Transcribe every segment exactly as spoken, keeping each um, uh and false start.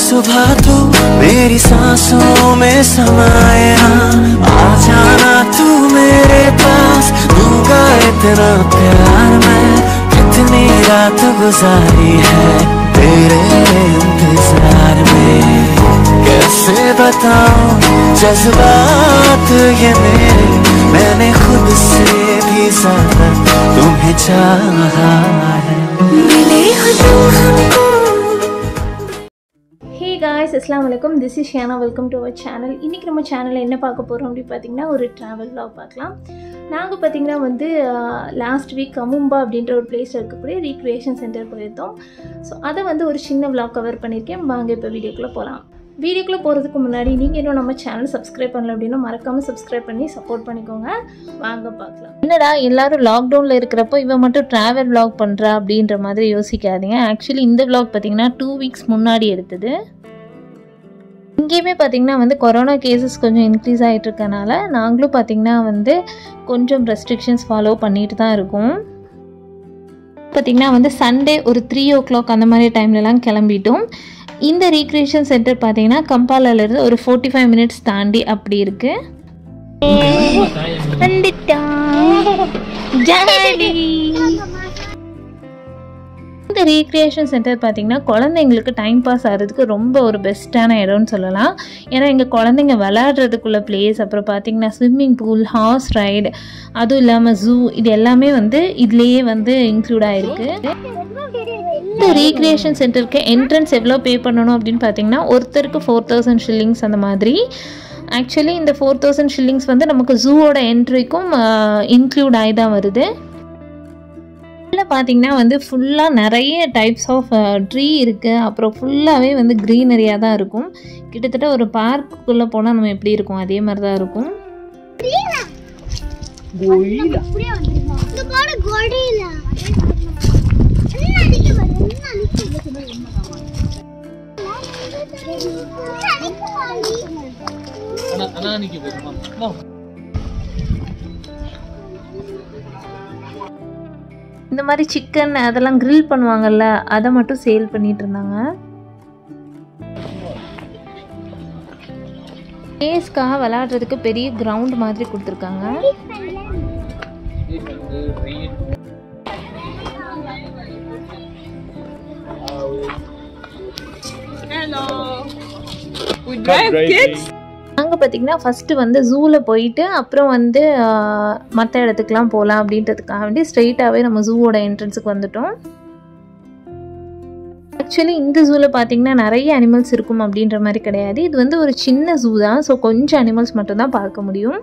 सुबह तू मेरी सांसों में समाए ना, आ जाना तू मेरे पास, दूंगा इतना प्यार मैं, कितनी रात गुजारी है तेरे इंतजार में। कैसे बताऊं जज्बात ये मेरे, मैंने खुद से भी ज्यादा तुम्हें चाहा है। मिले हो तुम हमको। Hey guys, Assalamualaikum. This is Shana. Welcome to our channel. இன்னைக்கு நம்ம சேனல்ல என்ன பார்க்க போறோம் அப்படி பாத்தீங்கன்னா ஒரு travel vlog பார்க்கலாம். நாங்க பாத்தீங்கன்னா வந்து லாஸ்ட் வீக் கமும்பா அப்படின்ற ஒரு பிளேஸ்ல இருக்கக்கூடிய ரீக்ரியேஷன் சென்டர் போயிருந்தோம். ஸோ அதை வந்து ஒரு சின்ன vlog கவர் பண்ணியிருக்கேன். வாங்க இப்போ வீடியோக்குள்ள போகலாம். வீடியோக்குள்ளே போகிறதுக்கு முன்னாடி நீங்கள் இன்னும் நம்ம சேனல் சப்ஸ்கிரைப் பண்ணல அப்படின்னா மறக்காமல் சப்ஸ்கிரைப் பண்ணி சப்போர்ட் பண்ணிக்கோங்க. வாங்க பார்க்கலாம். என்னடா எல்லாரும் லாக்டவுனில் இருக்கிறப்போ இவன் மட்டும் ட்ராவல் vlog பண்ணுறா அப்படின்ற மாதிரி யோசிக்காதீங்க. ஆக்சுவலி இந்த vlog பார்த்தீங்கன்னா டூ வீக்ஸ் முன்னாடி எடுத்தது. இங்கேயுமே பார்த்திங்கன்னா வந்து கொரோனா கேசஸ் கொஞ்சம் இன்க்ரீஸ் ஆகிட்டு இருக்கனால நாங்களும் பார்த்திங்கன்னா வந்து கொஞ்சம் ரெஸ்ட்ரிக்ஷன்ஸ் ஃபாலோ பண்ணிட்டு தான் இருக்கோம். பார்த்திங்கன்னா வந்து சண்டே ஒரு த்ரீ ஓ கிளாக் அந்த மாதிரி டைம்லலாம் கிளம்பிட்டோம். இந்த ரீக்ரியேஷன் சென்டர் பார்த்தீங்கன்னா கம்பாலாலேருந்து ஒரு ஃபோர்ட்டி ஃபைவ் மினிட்ஸ் தாண்டி அப்படி இருக்கு. இந்த ரீக்ரியேஷன் சென்டர் பார்த்தீங்கன்னா குழந்தைங்களுக்கு டைம் பாஸ் ஆகிறதுக்கு ரொம்ப ஒரு பெஸ்ட்டான இடம்னு சொல்லலாம். ஏன்னா இங்கே குழந்தைங்க விளையாடுறதுக்குள்ள பிளேஸ், அப்புறம் பார்த்தீங்கன்னா ஸ்விம்மிங் பூல், ஹார்ஸ் ரைடு, அதுவும் இல்லாமல் ஜூ, இது எல்லாமே வந்து இதுலேயே வந்து இன்க்ளூட் ஆகிருக்கு. இந்த ரீக்ரியேஷன் சென்டருக்கு என்ட்ரன்ஸ் எவ்வளோ பே பண்ணணும் அப்படின்னு பார்த்தீங்கன்னா ஒருத்தருக்கு ஃபோர் தௌசண்ட் ஷில்லிங்ஸ் அந்த மாதிரி. ஆக்சுவலி இந்த ஃபோர் தௌசண்ட் ஷில்லிங்ஸ் வந்து நமக்கு ஜூவோட என்ட்ரிக்கும் இன்க்ளூட் ஆகி தான் வருது. இதில் பார்த்தீங்கன்னா வந்து ஃபுல்லாக நிறைய டைப்ஸ் ஆஃப் ட்ரீ இருக்குது. அப்புறம் ஃபுல்லாகவே வந்து க்ரீனரியாக தான் இருக்கும். கிட்டத்தட்ட ஒரு பார்க்குள்ளே போனால் நம்ம எப்படி இருக்கும் அதே மாதிரி தான் இருக்கும். இந்த மாதிரி சிக்கன் அதெல்லாம் கிரில் பண்ணுவாங்கல்ல, அதை மட்டும் சேல் பண்ணிட்டு இருந்தாங்க. பிளேஸ்க்காக விளையாடுறதுக்கு பெரிய கிரவுண்ட் மாதிரி கொடுத்துருக்காங்க. அங்கே பார்த்தீங்கன்னா ஃபஸ்ட்டு வந்து ஜூவில் போயிட்டு அப்புறம் வந்து மற்ற இடத்துக்குலாம் போகலாம் அப்படின்றதுக்காக வேண்டி ஸ்ட்ரெயிட்டாகவே நம்ம ஜூவோட என்ட்ரன்ஸுக்கு வந்துட்டோம். ஆக்சுவலி இந்த ஜூவில் பார்த்தீங்கன்னா நிறைய அனிமல்ஸ் இருக்கும் அப்படின்ற மாதிரி கிடையாது. இது வந்து ஒரு சின்ன ஜூ தான். ஸோ கொஞ்சம் அனிமல்ஸ் மட்டும்தான் பார்க்க முடியும்.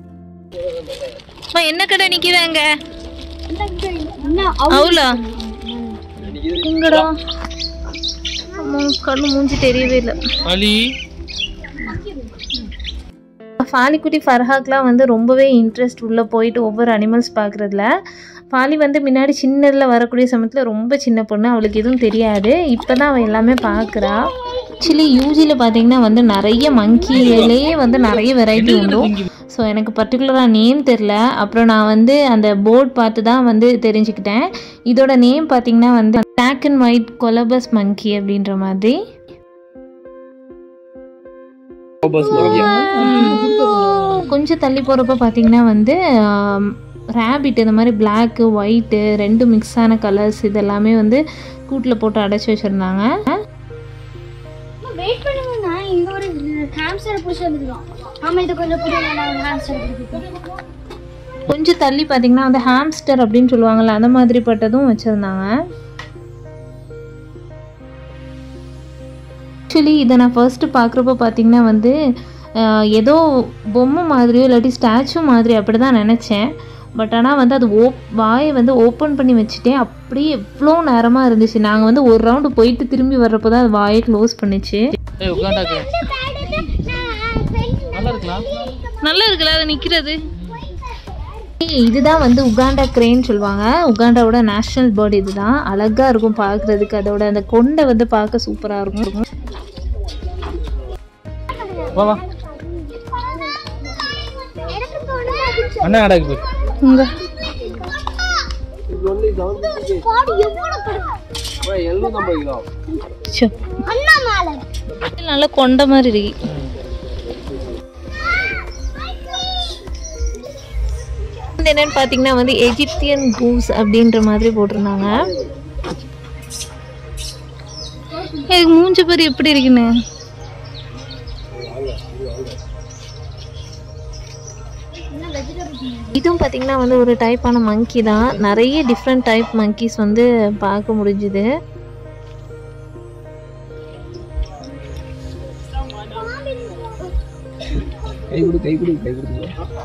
என்ன கடை நிற்கிறாங்க அவ்வளோ இங்கடா கண்ணு மூஞ்சி தெரியவே இல்லை. ஃபாலிக்குட்டி ஃபர்ஹாக்லாம் வந்து ரொம்பவே இன்ட்ரெஸ்ட் உள்ளே போயிட்டு ஒவ்வொரு அனிமல்ஸ் பார்க்குறதுல. ஃபாலி வந்து முன்னாடி சின்னதில் வரக்கூடிய சமயத்தில் ரொம்ப சின்ன பொண்ணு, அவளுக்கு எதுவும் தெரியாது. இப்போ தான் அவள் எல்லாமே பார்க்குறா. ஆக்சுவலி யூஜியில் பார்த்தீங்கன்னா வந்து நிறைய மங்கியிலே வந்து நிறைய வெரைட்டி உண்டு. ஸோ எனக்கு பர்டிகுலராக நேம் தெரில. அப்புறம் நான் வந்து அந்த போர்ட் பார்த்து தான் வந்து தெரிஞ்சுக்கிட்டேன். இதோட நேம் பார்த்தீங்கன்னா வந்து black and white colobus monkey அப்படின்ற மாதிரி. கொஞ்சம் தள்ளி போகிறப்ப பார்த்தீங்கன்னா வந்து ரேபிட், இந்த மாதிரி பிளாக்கு ஒயிட்டு ரெண்டு மிக்ஸான கலர்ஸ் இதெல்லாமே வந்து கூட்டில் போட்டு அடைச்சி வச்சுருந்தாங்க. கொஞ்சம் தள்ளி பார்த்தீங்கன்னா வந்து ஹாம்ஸ்டர் அப்படின்னு சொல்லுவாங்கள்ல, அந்த மாதிரி பட்டதும் வச்சுருந்தாங்க. ஆக்சுவலி இதை நான் ஃபர்ஸ்ட்டு பார்க்குறப்ப பார்த்தீங்கன்னா வந்து ஏதோ பொம்மை மாதிரியோ இல்லாட்டி ஸ்டாச்சு மாதிரி அப்படி தான் நினச்சேன். பட் ஆனால் வந்து அது ஓப் வாயை வந்து ஓப்பன் பண்ணி வச்சுட்டேன். அப்படியே எவ்வளோ நேரமாக இருந்துச்சு. நாங்கள் வந்து ஒரு ரவுண்டு போயிட்டு திரும்பி வர்றப்போ தான் அது வாயை க்ளோஸ் பண்ணிச்சு. நல்லா இருக்குல்ல அது நிற்கிறது. இதுதான் வந்து உகாண்டா கிரேன்னு சொல்லுவாங்க. உகாண்டாவோட நேஷ்னல் பேர்டு இதுதான். அழகாக இருக்கும் பார்க்குறதுக்கு. அதோட அந்த கொண்டை வந்து பார்க்க சூப்பராக இருக்கும். அண்ணா அடக்கு இங்க நல்ல கொண்ட மாதிரி இருக்கு. என்னன்னு பார்த்தீங்கன்னா வந்து எஜிப்தியன் கூஸ் அப்படின்ற மாதிரி போட்டிருந்தாங்க. எனக்கு மூஞ்சி பேர் எப்படி இருக்குன்னு இதுவும் பார்த்தீங்கன்னா வந்து ஒரு டைப்பான மங்கி தான். நிறைய டிஃப்ரெண்ட் டைப் மங்கீஸ் வந்து பார்க்க முடிஞ்சுது. கை கொடு கை கொடு கை கொடு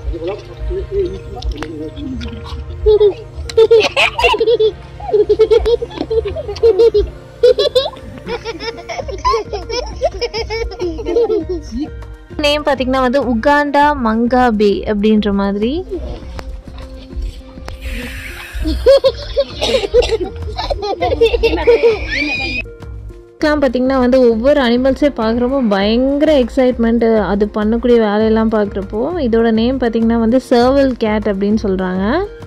நேம் பார்த்தீங்கன்னா வந்து உகாண்டா மங்காபே அப்படின்ற மாதிரி. பார்த்தீங்கன்னா வந்து ஒவ்வொரு அனிமல்ஸே பார்க்குறப்போ பயங்கர எக்ஸைட்மெண்ட். அது பண்ணக்கூடிய வேலையெல்லாம் பார்க்குறப்போ இதோட நேம் பார்த்தீங்கன்னா வந்து சர்வல் கேட் அப்படின்னு சொல்கிறாங்க.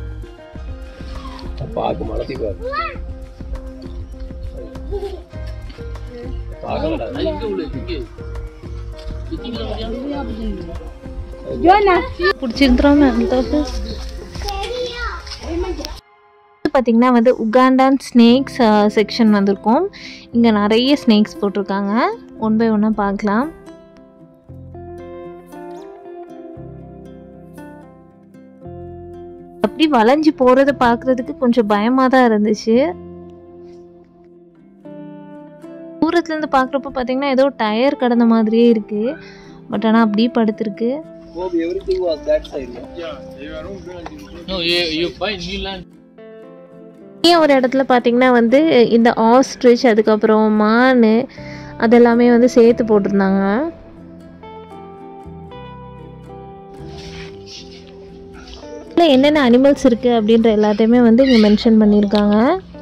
பிடிச்சிருந்துறாம பார்த்தீங்கன்னா வந்து உகாண்டான் ஸ்னேக்ஸ் செக்ஷன் வந்திருக்கோம். இங்கே நிறைய ஸ்னேக்ஸ் போட்டிருக்காங்க. ஒன் பை ஒன்னாக பார்க்கலாம். அப்படி வளைஞ்சு போகிறத பார்க்குறதுக்கு கொஞ்சம் பயமாக தான் இருந்துச்சு. தூரத்துலேருந்து பார்க்குறப்ப பார்த்தீங்கன்னா ஏதோ டயர் கடந்த மாதிரியே இருக்குது. பட் ஆனால் அப்படியே படுத்துருக்கு. ஒரு இடத்துல பார்த்தீங்கன்னா வந்து இந்த ஆஸ்ட்ரிச் அதுக்கப்புறம் மான் அதெல்லாமே வந்து சேர்த்து போட்டிருந்தாங்க. என்னென்ன அனிமல்ஸ் இருக்குது அப்படின்ற எல்லாத்தையுமே வந்து இங்கே மென்ஷன் பண்ணியிருக்காங்க.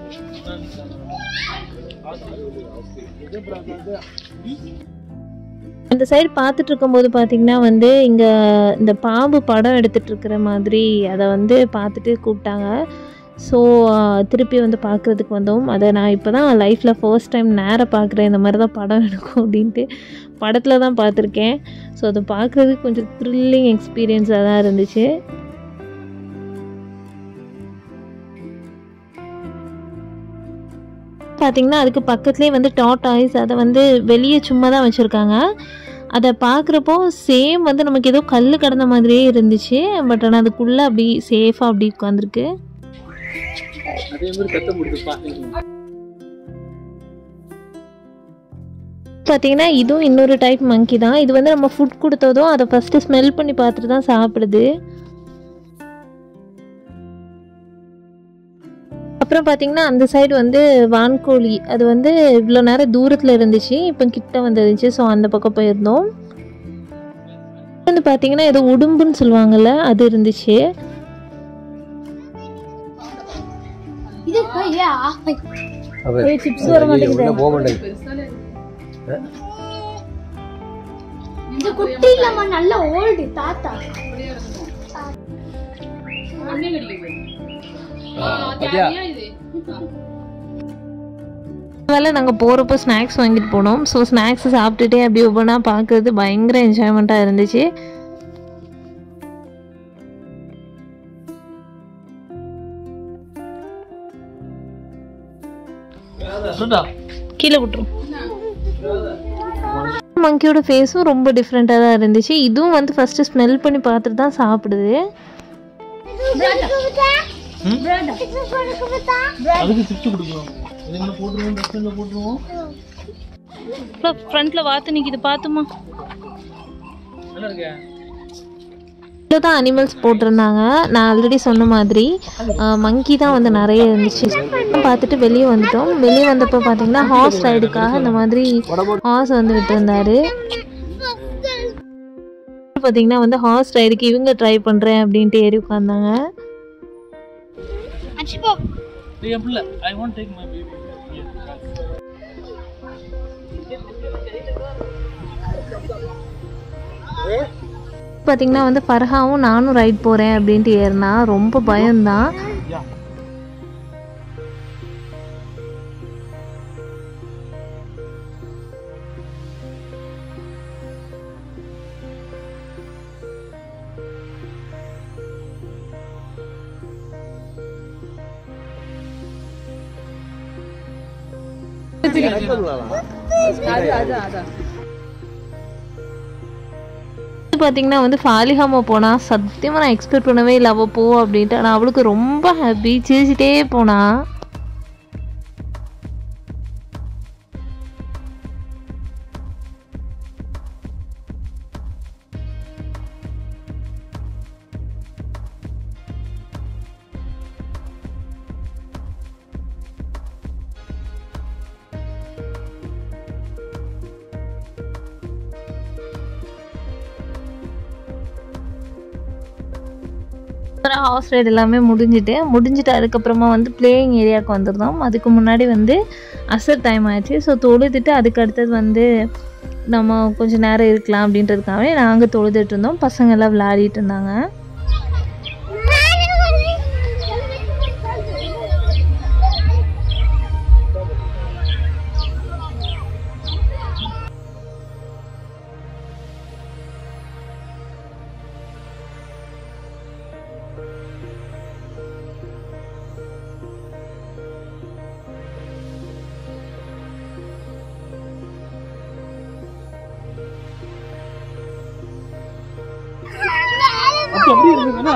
இந்த சைடு பார்த்துட்டு இருக்கும்போது பார்த்தீங்கன்னா வந்து இங்கே இந்த பாம்பு படம் எடுத்துகிட்டு இருக்கிற மாதிரி அதை வந்து பார்த்துட்டு கூப்பிட்டாங்க. ஸோ திருப்பி வந்து பார்க்குறதுக்கு வந்தோம். அதை நான் இப்போ தான் லைஃப்பில் ஃபர்ஸ்ட் டைம் நேராக பார்க்குறேன். இந்த மாதிரி தான் படம் எடுக்கும் அப்படின்ட்டு படத்தில் தான் பார்த்துருக்கேன். ஸோ அதை பார்க்குறதுக்கு கொஞ்சம் த்ரில்லிங் எக்ஸ்பீரியன்ஸாக தான் இருந்துச்சு. பார்த்திங்கன்னா அதுக்கு பக்கத்துலேயே வந்து டாட்டாய்ஸ் அதை வந்து வெளியே சும்மா தான் வச்சுருக்காங்க. அதை பார்க்குறப்போ சேம் வந்து நமக்கு ஏதோ கல் கடந்த மாதிரியே இருந்துச்சு. பட் ஆனால் அதுக்குள்ளே அப்படி சேஃபாக அப்படி உட்காந்துருக்கு. பார்த்தீங்கன்னா இதுவும் இன்னொரு டைப் மங்கி தான். இது வந்து நம்ம ஃபுட் கொடுத்ததும் அதை ஃபஸ்ட்டு ஸ்மெல் பண்ணி பார்த்துட்டு தான் சாப்பிடுது. அப்புறம் பார்த்தீங்கன்னா அந்த சைடு வந்து வான்கோழி அது வந்து இவ்வளோ நேரம் தூரத்தில் இருந்துச்சு, இப்போ கிட்ட வந்துருந்துச்சு. ஸோ அந்த பக்கம் போயிருந்தோம். வந்து பார்த்தீங்கன்னா ஏதோ உடும்புன்னு சொல்லுவாங்கள்ல அது இருந்துச்சு. சிப்ஸ் வர மாட்டேங்குது. வேலை நாங்கள் போகிறப்போ ஸ்நாக்ஸ் வாங்கிட்டு போனோம். ஸோ ஸ்நாக்ஸ் சாப்பிட்டுட்டே அப்படி ஒவ்வொன்றா பார்க்கறது பயங்கர என்ஜாய்மெண்ட்டாக இருந்துச்சு. கீழே விட்டுரும். மங்கியோட ஃபேஸும் ரொம்ப டிஃப்ரெண்ட்டாக தான் இருந்துச்சு. இதுவும் வந்து ஃபஸ்ட்டு ஸ்மெல் பண்ணி பார்த்துட்டு தான் சாப்பிடுது. ஃப்ரண்ட்ல வாத்து நிக்குது பாத்துமா. இவ்வளோதான் அனிமல்ஸ் போட்டிருந்தாங்க. நான் ஆல்ரெடி சொன்ன மாதிரி மங்கி தான் வந்து நிறைய இருந்துச்சு. பார்த்துட்டு வெளியே வந்துட்டோம். வெளியே வந்தப்போ பார்த்தீங்கன்னா ஹார்ஸ் ரைடுக்காக இந்த மாதிரி ஹார்ஸ் வந்து விட்டுருந்தாரு. பார்த்தீங்கன்னா வந்து ஹார்ஸ் ரைடுக்கு இவங்க ட்ரை பண்ணுறேன் அப்படின்ட்டு ஏறி உட்காந்தாங்க. பார்த்தீங்கன்னா வந்து ஃபர்ஹாவும் நானும் ரைட் போகிறேன் அப்படின்ட்டு ஏறினா ரொம்ப பயம்தான். பார்த்தீங்கன்னா வந்து ஃபாலிஹாமா போனால் சத்தியமாக நான் எக்ஸ்பெக்ட் பண்ணவே இல்லை அவள் போ அப்படின்ட்டு. ஆனால் அவளுக்கு ரொம்ப ஹாப்பி, சிரிச்சிட்டே போனா. ஹார்ஸ் ரைடு எல்லாமே முடிஞ்சுட்டு முடிஞ்சுட்டு அதுக்கப்புறமா வந்து பிளேயிங் ஏரியாவுக்கு வந்துருந்தோம். அதுக்கு முன்னாடி வந்து அசர் டைம் ஆயிடுச்சு. ஸோ தொழுதுட்டு அதுக்கு அடுத்தது வந்து நம்ம கொஞ்சம் நேரம் இருக்கலாம் அப்படின்றதுக்காகவே நாங்கள் தொழுதுட்டு இருந்தோம். பசங்க எல்லாம் விளையாடிட்டு இருந்தாங்க. அப்படி இருந்தீங்கன்னா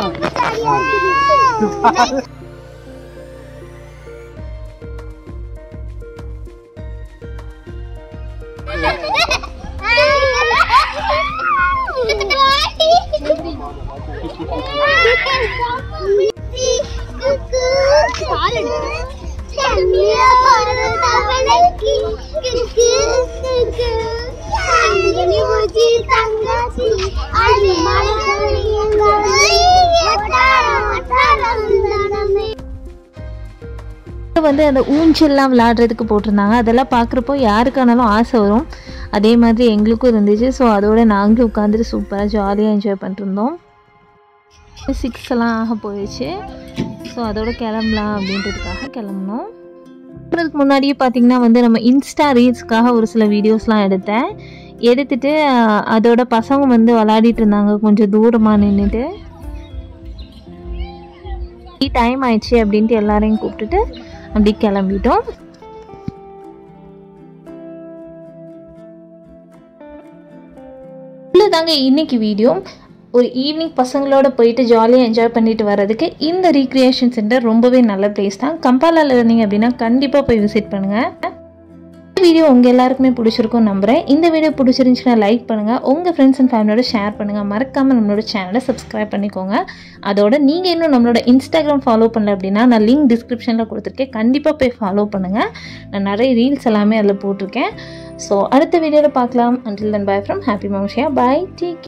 வந்து அந்த ஊஞ்சல்லாம் விளையாடுறதுக்கு போட்டிருந்தாங்க. அதெல்லாம் பார்க்குறப்போ யாருக்கானாலும் ஆசை வரும். அதே மாதிரி எங்களுக்கும் இருந்துச்சு. ஸோ அதோட நாங்களும் உட்காந்துட்டு சூப்பராக ஜாலியாக என்ஜாய் பண்ணிருந்தோம். சிக்ஸ் எல்லாம் ஆக போயிடுச்சு. ஸோ அதோட கிளம்பலாம் அப்படின்றதுக்காக கிளம்புனோம். அதுக்கு முன்னாடியே பார்த்திங்கன்னா வந்து நம்ம இன்ஸ்டா ரீல்ஸ்க்காக ஒரு சில வீடியோஸ்லாம் எடுத்தேன். எடுத்துட்டு அதோட பசங்க வந்து விளையாடிட்டு இருந்தாங்க கொஞ்சம் தூரமாக நின்றுட்டு. டைம் ஆயிடுச்சு அப்படின்ட்டு எல்லாரையும் கூப்பிட்டுட்டு அப்படி கிளம்பிட்டோம். இவ்வளோதாங்க இன்னைக்கு வீடியோ. ஒரு ஈவினிங் பசங்களோட போயிட்டு ஜாலியாக என்ஜாய் பண்ணிட்டு வர்றதுக்கு இந்த ரீக்ரியேஷன் சென்டர் ரொம்பவே நல்ல பிளேஸ் தான். கம்பாலாவில் இருந்தீங்க அப்படின்னா கண்டிப்பாக போய் விசிட் பண்ணுங்கள். இந்த வீடியோ உங்கள் எல்லாருக்குமே பிடிச்சிருக்கும் நம்புகிறேன். இந்த வீடியோ பிடிச்சிருந்துச்சுன்னா லைக் பண்ணுங்கள், உங்கள் ஃப்ரெண்ட்ஸ் அண்ட் ஃபேமிலியோட ஷேர் பண்ணுங்கள். மறக்காமல் நம்மளோட சேனலை சப்ஸ்கிரைப் பண்ணிக்கோங்க. அதோட நீங்கள் இன்னும் நம்மளோட இன்ஸ்டாகிராம் ஃபாலோ பண்ணல அப்படின்னா நான் லிங்க் டிஸ்கிரிப்ஷனில் கொடுத்துருக்கேன். கண்டிப்பாக போய் ஃபாலோ பண்ணுங்கள். நான் நிறைய ரீல்ஸ் எல்லாமே அதில் போட்டிருக்கேன். ஸோ அடுத்த வீடியோவில் பார்க்கலாம். Until then bye from happy மம்ஷியா. பை. டேக்